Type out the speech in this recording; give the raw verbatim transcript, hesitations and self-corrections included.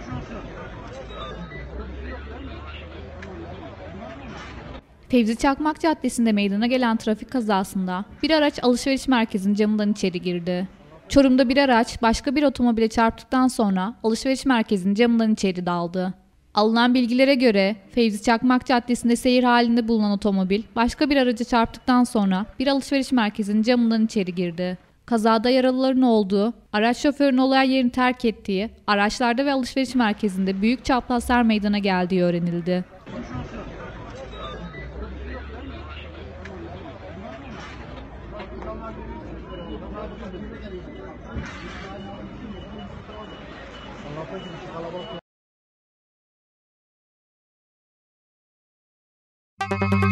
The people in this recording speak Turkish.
Fevzi Çakmak Caddesi'nde meydana gelen trafik kazasında bir araç alışveriş merkezinin camından içeri girdi. Çorum'da bir araç başka bir otomobile çarptıktan sonra alışveriş merkezinin camından içeri daldı. Alınan bilgilere göre Fevzi Çakmak Caddesi'nde seyir halinde bulunan otomobil başka bir araca çarptıktan sonra bir alışveriş merkezinin camından içeri girdi. Kazada yaralıların olduğu, araç şoförünün olay yerini terk ettiği, araçlarda ve alışveriş merkezinde büyük çaplı hasar meydana geldiği öğrenildi. Allah'tan